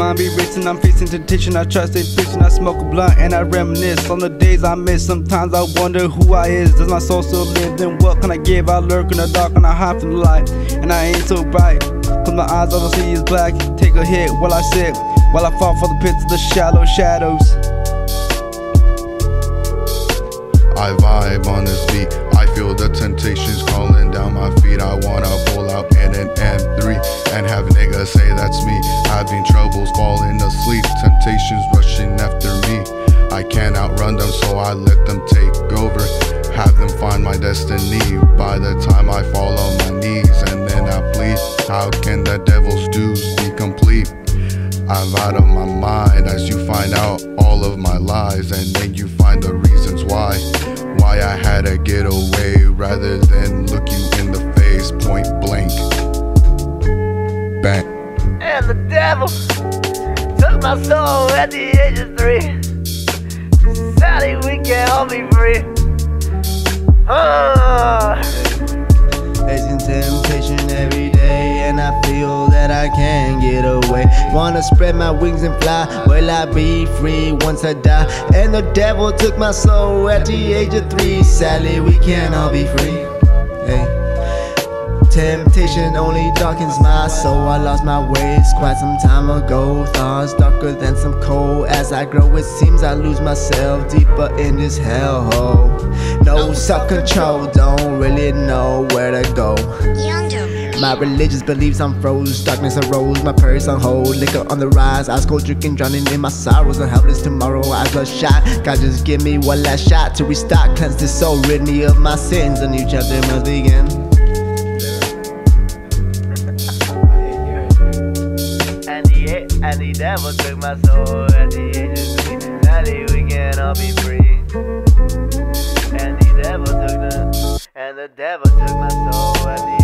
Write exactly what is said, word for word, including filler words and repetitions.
mind be racing, I'm facing temptation. I try to stay patient, I smoke a blunt and I reminisce on the days I miss. Sometimes I wonder who I is. Does my soul still live? Then what can I give? I lurk in the dark and I hide from the light, and I ain't so bright. Cause my eyes all I see is black. Take a hit while I sit, while I fall for the pits of the shallow shadows. I vibe on this beat, I feel the temptations crawling down my feet. I wanna pull out in an M three and have niggas say that's me. Having troubles falling asleep, temptations rushing after me. I can't outrun them, so I let them take over. Have them find my destiny. By the time I fall on my knees and then I plead, how can the devil's dues be complete? I'm out of my mind as you find out all of my lies, and then you find the reasons why. Why I had to get away rather than look you in the face point blank. Bang. And the devil took my soul at the age of three. Sadly, we can't all be free. Uh. Facing temptation every day, and I feel that I can't get away. Wanna spread my wings and fly, will I be free once I die? And the devil took my soul at the age of three. Sadly, we can't all be free. Hey. Temptation only darkens my soul. I lost my ways quite some time ago. Thoughts darker than some coal. As I grow, it seems I lose myself deeper in this hellhole. No self-control, don't really know where to go. My religious beliefs I'm froze, darkness arose, my purse on hold, liquor on the rise, ice cold drinking, drowning in my sorrows, and helpless tomorrow, eyes bloodshot. God just give me one last shot to restock, cleanse this soul, rid me of my sins, a new chapter must begin. And the, and the devil took my soul at the age of three. Sadly, we can't all be free. And the devil took the, and the devil took my soul at the